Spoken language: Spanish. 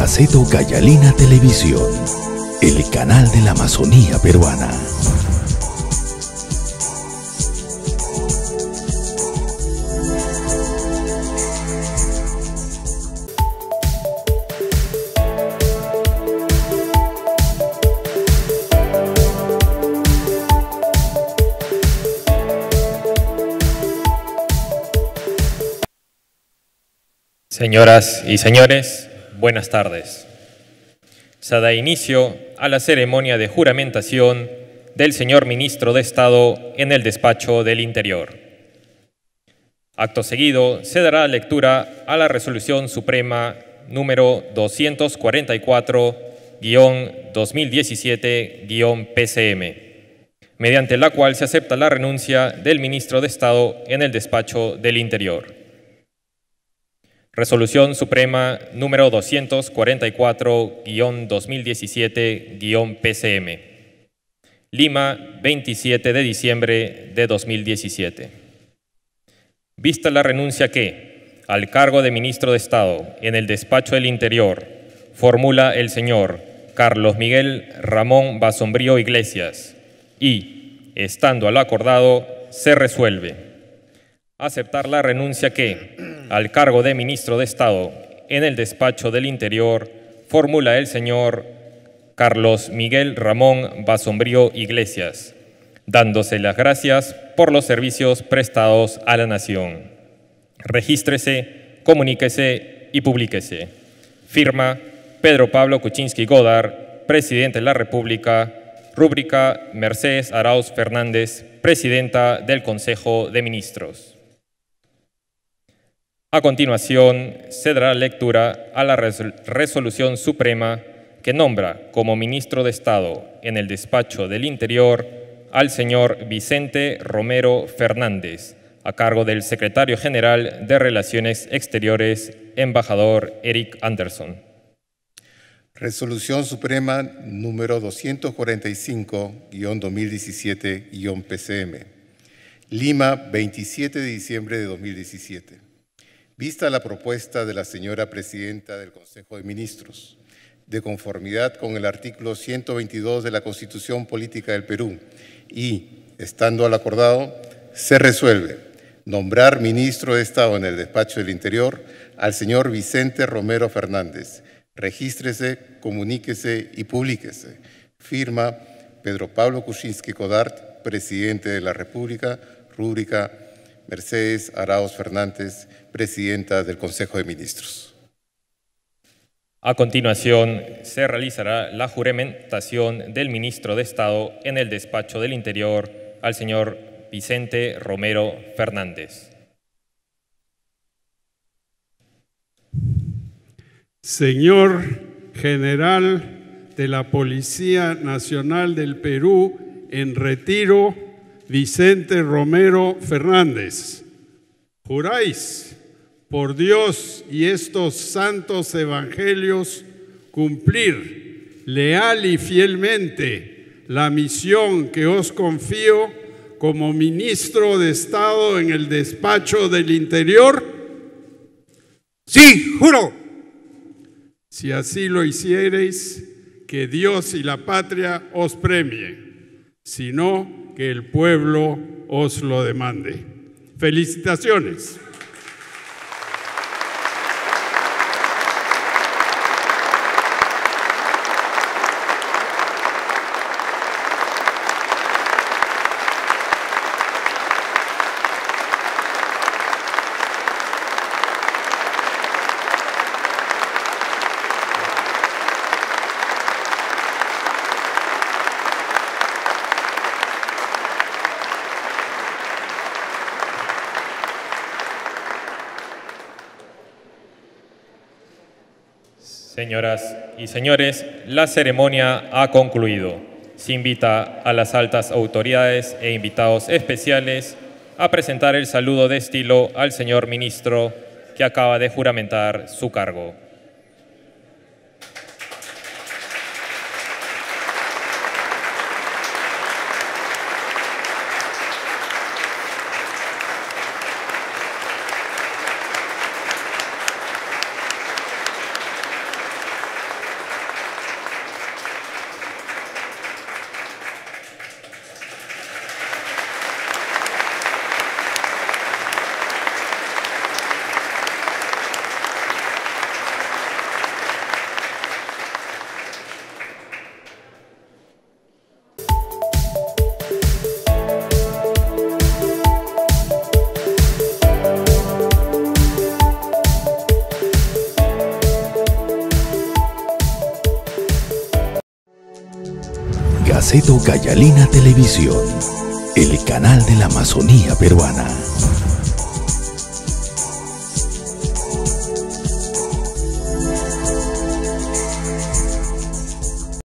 Maceto Cayalina Televisión, el canal de la Amazonía peruana. Señoras y señores, buenas tardes. Se da inicio a la ceremonia de juramentación del señor Ministro de Estado en el Despacho del Interior. Acto seguido, se dará lectura a la Resolución Suprema número 244-2017-PCM, mediante la cual se acepta la renuncia del Ministro de Estado en el Despacho del Interior. Resolución Suprema número 244-2017-PCM. Lima, 27 de diciembre de 2017. Vista la renuncia que, al cargo de Ministro de Estado en el Despacho del Interior, formula el señor Carlos Miguel Ramón Basombrío Iglesias y, estando a lo acordado, se resuelve aceptar la renuncia que, al cargo de Ministro de Estado en el Despacho del Interior, formula el señor Carlos Miguel Ramón Basombrío Iglesias, dándose las gracias por los servicios prestados a la Nación. Regístrese, comuníquese y publíquese. Firma Pedro Pablo Kuczynski Godard, Presidente de la República. Rúbrica Mercedes Arauz Fernández, Presidenta del Consejo de Ministros. A continuación, se dará lectura a la Resolución Suprema que nombra como Ministro de Estado en el Despacho del Interior al señor Vicente Romero Fernández, a cargo del Secretario General de Relaciones Exteriores, embajador Eric Anderson. Resolución Suprema número 245-2017-PCM. Lima, 27 de diciembre de 2017. Vista la propuesta de la señora Presidenta del Consejo de Ministros, de conformidad con el artículo 122 de la Constitución Política del Perú y, estando al acordado, se resuelve nombrar Ministro de Estado en el Despacho del Interior al señor Vicente Romero Fernández. Regístrese, comuníquese y publíquese. Firma Pedro Pablo Kuczynski Godard, Presidente de la República. Rúbrica Mercedes Arauz Fernández, Presidenta del Consejo de Ministros. A continuación, se realizará la juramentación del Ministro de Estado en el Despacho del Interior al señor Vicente Romero Fernández. Señor General de la Policía Nacional del Perú en retiro, Vicente Romero Fernández, ¿juráis por Dios y estos santos evangelios cumplir leal y fielmente la misión que os confío como Ministro de Estado en el Despacho del Interior? Sí, juro. Si así lo hiciereis, que Dios y la patria os premien, si no, que el pueblo os lo demande. ¡Felicitaciones! Señoras y señores, la ceremonia ha concluido. Se invita a las altas autoridades e invitados especiales a presentar el saludo de estilo al señor Ministro que acaba de juramentar su cargo. Gaceto Gayalina Televisión, el canal de la Amazonía peruana.